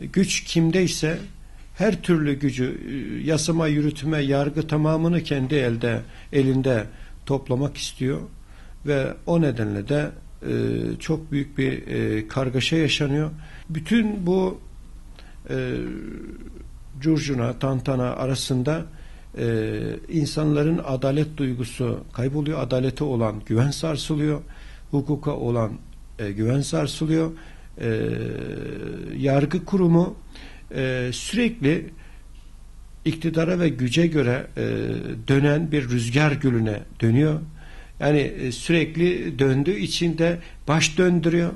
Güç kimdeyse her türlü gücü, yasama, yürütme, yargı tamamını kendi elinde toplamak istiyor ve o nedenle de çok büyük bir kargaşa yaşanıyor. Bütün bu curcuna, tantana arasında insanların adalet duygusu kayboluyor, adalete olan güven sarsılıyor, hukuka olan güven sarsılıyor. Yargı kurumu sürekli iktidara ve güce göre dönen bir rüzgar gülüne dönüyor. Yani sürekli döndüğü için de baş döndürüyor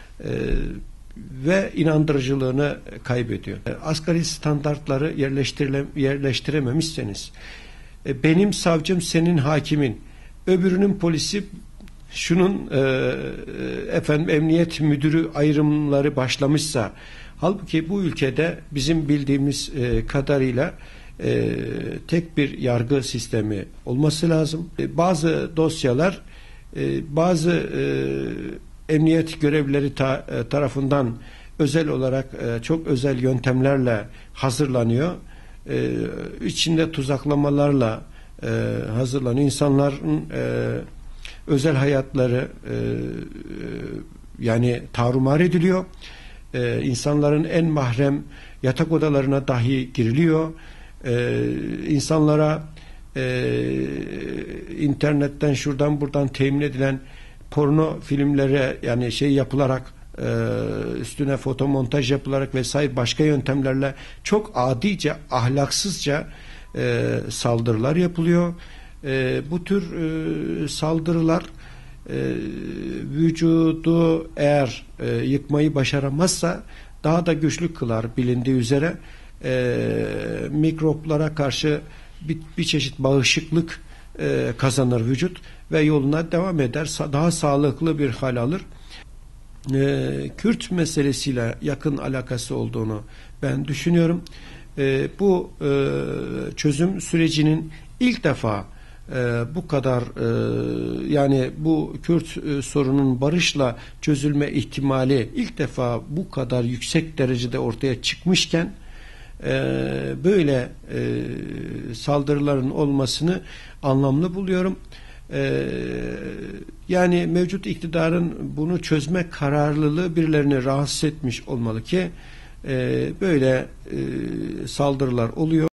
ve inandırıcılığını kaybediyor. Asgari standartları yerleştirememişseniz, benim savcım senin hakimin, öbürünün polisi şunun emniyet müdürü ayrımları başlamışsa, halbuki bu ülkede bizim bildiğimiz kadarıyla tek bir yargı sistemi olması lazım. Bazı dosyalar bazı emniyet görevlileri tarafından özel olarak çok özel yöntemlerle hazırlanıyor. İçinde tuzaklamalarla hazırlanıyor. İnsanların özel hayatları yani tarumar ediliyor. İnsanların en mahrem yatak odalarına dahi giriliyor. İnsanlara internetten şuradan buradan temin edilen porno filmlere yani yapılarak üstüne fotomontaj yapılarak vesaire başka yöntemlerle çok adice, ahlaksızca saldırılar yapılıyor. Bu tür saldırılar vücudu eğer yıkmayı başaramazsa daha da güçlü kılar bilindiği üzere. Mikroplara karşı bir çeşit bağışıklık kazanır vücut ve yoluna devam eder. Daha sağlıklı bir hal alır. Kürt meselesiyle yakın alakası olduğunu ben düşünüyorum. Bu çözüm sürecinin ilk defa bu kadar yani bu Kürt sorunun barışla çözülme ihtimali ilk defa bu kadar yüksek derecede ortaya çıkmışken böyle saldırıların olmasını anlamlı buluyorum. Yani mevcut iktidarın bunu çözme kararlılığı birilerini rahatsız etmiş olmalı ki böyle saldırılar oluyor.